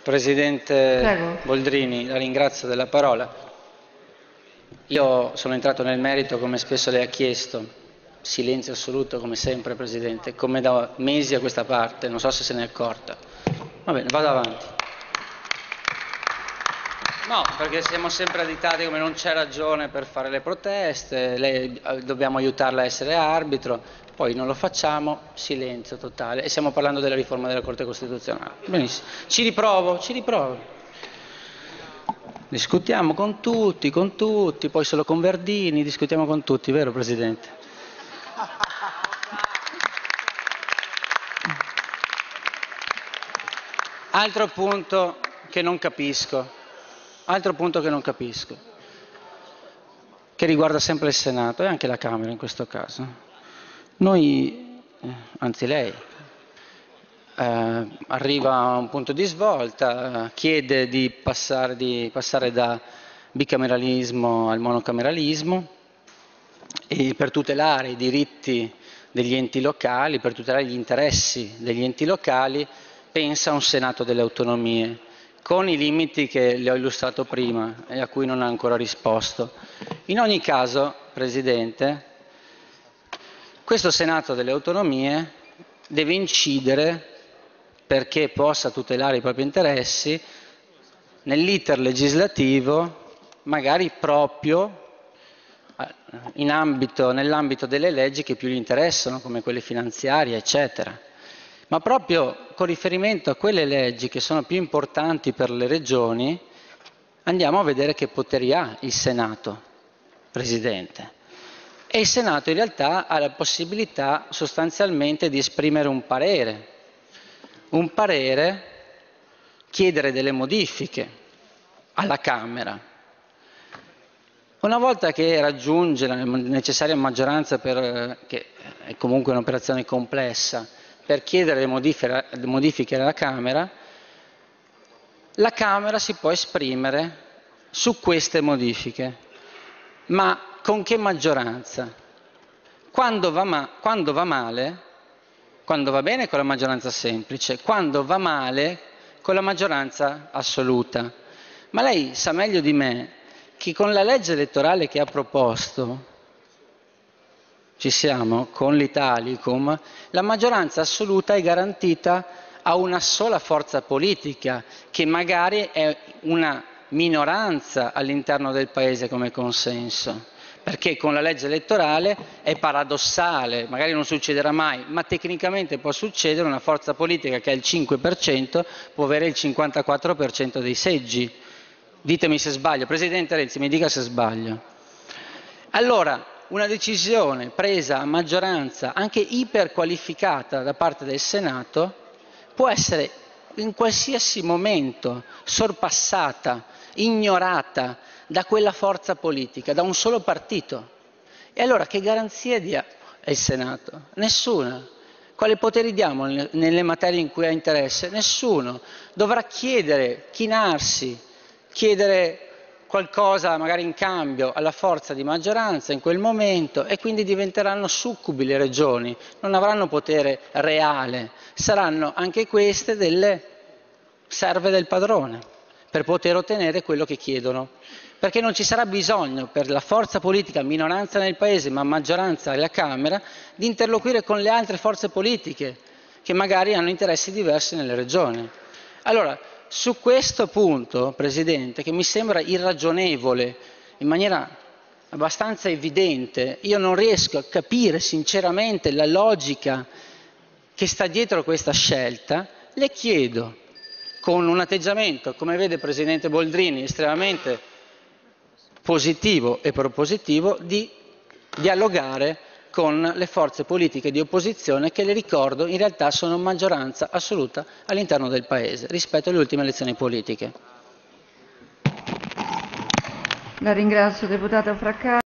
Presidente Prego. Boldrini, la ringrazio della parola. Io sono entrato nel merito come spesso lei ha chiesto, silenzio assoluto come sempre Presidente, come da mesi a questa parte, non so se se ne è accorta. Va bene, vado avanti. No, perché siamo sempre additati come non c'è ragione per fare le proteste, dobbiamo aiutarla a essere arbitro, poi non lo facciamo, silenzio totale, e stiamo parlando della riforma della Corte Costituzionale. Benissimo, ci riprovo. Discutiamo con tutti, poi solo con Verdini, discutiamo con tutti, vero Presidente? Altro punto che non capisco, che riguarda sempre il Senato e anche la Camera in questo caso. Noi, anzi lei, arriva a un punto di svolta, chiede di passare da bicameralismo al monocameralismo e per tutelare i diritti degli enti locali, per tutelare gli interessi degli enti locali, pensa a un Senato delle autonomie, con i limiti che le ho illustrato prima e a cui non ha ancora risposto. In ogni caso, Presidente, questo Senato delle autonomie deve incidere perché possa tutelare i propri interessi nell'iter legislativo, magari proprio nell'ambito delle leggi che più gli interessano, come quelle finanziarie, eccetera. Ma proprio con riferimento a quelle leggi che sono più importanti per le regioni, andiamo a vedere che poteri ha il Senato, Presidente. E il Senato in realtà ha la possibilità sostanzialmente di esprimere un parere, chiedere delle modifiche alla Camera. Una volta che raggiunge la necessaria maggioranza, che è comunque un'operazione complessa, per chiedere le modifiche alla Camera, la Camera si può esprimere su queste modifiche. Ma con che maggioranza? Quando va male, quando va bene con la maggioranza semplice, quando va male con la maggioranza assoluta. Ma lei sa meglio di me che con la legge elettorale che ha proposto, ci siamo, con l'Italicum, la maggioranza assoluta è garantita a una sola forza politica, che magari è una minoranza all'interno del Paese come consenso. Perché con la legge elettorale è paradossale, magari non succederà mai, ma tecnicamente può succedere, una forza politica che ha il 5% può avere il 54% dei seggi. Ditemi se sbaglio. Presidente Renzi, mi dica se sbaglio. Allora, una decisione presa a maggioranza, anche iperqualificata da parte del Senato, può essere in qualsiasi momento sorpassata, ignorata da quella forza politica, da un solo partito. E allora che garanzie dia il Senato? Nessuna. Quali poteri diamo nelle materie in cui ha interesse? Nessuno. Dovrà chiedere, chinarsi, chiedere qualcosa magari in cambio alla forza di maggioranza in quel momento, e quindi diventeranno succubi le regioni, non avranno potere reale, saranno anche queste delle serve del padrone per poter ottenere quello che chiedono, perché non ci sarà bisogno per la forza politica, minoranza nel Paese ma maggioranza alla Camera, di interloquire con le altre forze politiche che magari hanno interessi diversi nelle regioni. Allora, su questo punto, Presidente, che mi sembra irragionevole in maniera abbastanza evidente, io non riesco a capire sinceramente la logica che sta dietro questa scelta, le chiedo, con un atteggiamento, come vede Presidente Boldrini, estremamente positivo e propositivo, di dialogare con le forze politiche di opposizione che, le ricordo, in realtà sono maggioranza assoluta all'interno del Paese rispetto alle ultime elezioni politiche. La ringrazio, deputata Fraccaro.